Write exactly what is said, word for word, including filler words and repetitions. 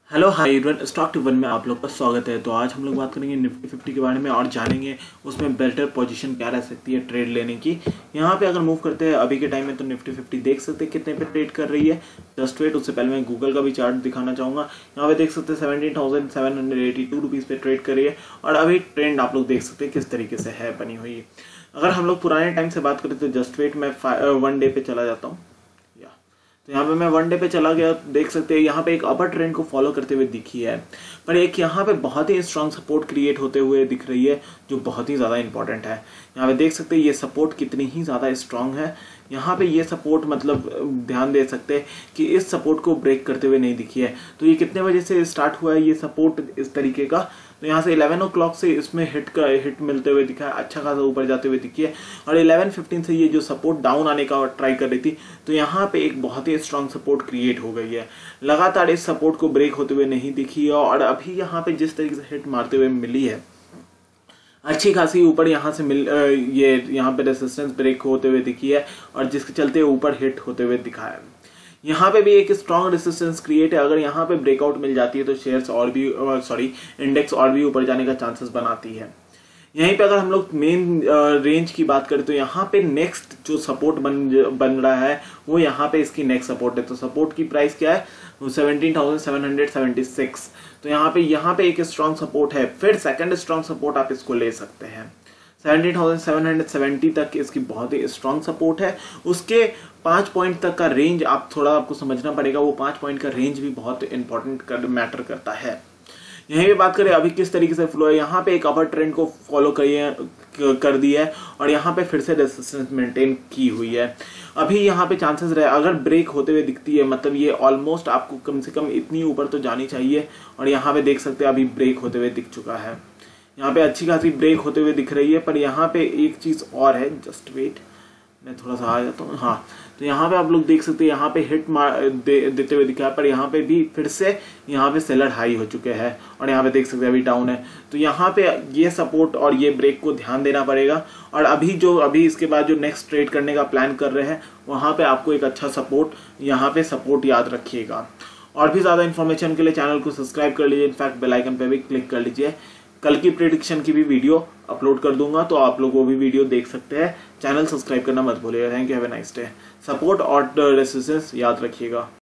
Hello hi everyone, stock tip one में आप लोग का स्वागत है। तो आज हम लोग बात करेंगे निफ्टी फिफ्टी के बारे में और जानेंगे उसमें बेटर पोजीशन क्या रह सकती है ट्रेड लेने की। यहाँ पे अगर मूव करते हैं अभी के टाइम में तो निफ्टी फिफ्टी देख सकते हैं कितने पे ट्रेड कर रही है। जस्ट वेट, उससे पहले मैं गूगल का भी चार्ट दिखाना चाहूँगा। यहाँ पे देख सकते हैं seventeen thousand seven hundred eighty two rupees पे ट्रेड कर रही है और अभी ट्रेंड आप लोग देख सकते हैं किस तरीके से है बनी हुई। अगर हम लोग पुराने टाइम से बात करें तो जस्ट वेट मैं वन डे पे चला जाता हूँ। तो यहाँ पे मैं वन डे पे चला गया, देख सकते हैं यहाँ पे एक अपर ट्रेंड को फॉलो करते हुए दिखी है, पर एक यहाँ पे बहुत ही स्ट्रांग सपोर्ट क्रिएट होते हुए दिख रही है जो बहुत ही ज़्यादा इंपॉर्टेंट है। यहाँ पे देख सकते हैं ये सपोर्ट कितनी ही ज़्यादा स्ट्रांग है। यहाँ पे ये सपोर्ट मतलब ध्यान दे सकते हैं कि इस सपोर्ट को ब्रेक करते हुए नहीं दिखी है। तो ये कितने बजे से स्टार्ट हुआ है ये सपोर्ट इस तरीके का, तो यहाँ से इलेवन ओ क्लॉक से इसमें हिट का हिट मिलते हुए दिखा है, अच्छा खासा ऊपर जाते हुए दिखी है। और इलेवन फिफ्टीन से ये जो सपोर्ट डाउन आने का ट्राई कर रही थी, तो यहाँ पे एक बहुत ही स्ट्रांग सपोर्ट क्रिएट हो गई है। लगातार इस सपोर्ट को ब्रेक होते हुए नहीं दिखी है और अभी यहाँ पे जिस तरीके से हिट मारते हुए मिली है अच्छी खासी ऊपर यहाँ से मिल ये यहाँ पे रेसिस्टेंस ब्रेक होते हुए दिखी है और जिसके चलते ऊपर हिट होते हुए दिखा है। यहाँ पे भी एक स्ट्रॉन्ग रेसिस्टेंस क्रिएट है। अगर यहाँ पे ब्रेकआउट मिल जाती है तो शेयर्स और भी सॉरी इंडेक्स और भी ऊपर जाने का चांसेस बनाती है। यहीं पे अगर हम लोग मेन रेंज की बात करें तो यहाँ पे नेक्स्ट जो सपोर्ट बन बन रहा है वो यहाँ पे इसकी नेक्स्ट सपोर्ट है। तो सपोर्ट की प्राइस क्या है, seventeen thousand seven hundred seventy six. तो यहाँ पे यहाँ पे एक स्ट्रॉन्ग सपोर्ट है, फिर सेकंड स्ट्रॉन्ग सपोर्ट आप इसको ले सकते हैं। Seventeen thousand seven hundred seventy तक इसकी बहुत ही स्ट्रॉन्ग सपोर्ट है। उसके पाँच पॉइंट तक का रेंज आप थोड़ा आपको समझना पड़ेगा, वो पाँच पॉइंट का रेंज भी बहुत इंपॉर्टेंट कर, मैटर करता है। यहीं पे बात करें अभी किस तरीके से फ्लो है, यहाँ पे एक अपर ट्रेंड को फॉलो करिए कर दिया है और यहाँ पे फिर से रेजिस्टेंस मेंटेन की हुई है। अभी यहाँ पे चांसेस रहे अगर ब्रेक होते हुए दिखती है, मतलब ये ऑलमोस्ट आपको कम से कम इतनी ऊपर तो जानी चाहिए और यहाँ पे देख सकते हैं अभी ब्रेक होते हुए दिख चुका है। यहाँ पे अच्छी खासी ब्रेक होते हुए दिख रही है, पर यहाँ पे एक चीज और है, जस्ट वेट मैं थोड़ा सा आ जाता हूँ। हाँ, तो यहाँ पे आप लोग देख सकते हैं यहाँ पे हिट मार दे, देते हुए दिखा है, पर यहाँ पे भी फिर से यहाँ पे सेलर हाई हो चुके हैं और यहाँ पे देख सकते हैं अभी डाउन है। तो यहाँ पे ये सपोर्ट और ये ब्रेक को ध्यान देना पड़ेगा और अभी जो अभी इसके बाद जो नेक्स्ट ट्रेड करने का प्लान कर रहे हैं वहाँ पे आपको एक अच्छा सपोर्ट यहाँ पे सपोर्ट याद रखिएगा। और भी ज़्यादा इन्फॉर्मेशन के लिए चैनल को सब्सक्राइब कर लीजिए, इनफैक्ट बेल आइकन पे भी क्लिक कर लीजिए। कल की प्रेडिक्शन की भी वीडियो अपलोड कर दूंगा तो आप लोग वो भी वीडियो देख सकते हैं। चैनल सब्सक्राइब करना मत भूलिएगा। Thank you, have a nice day. Support और रेसिस्टेंस याद रखिएगा।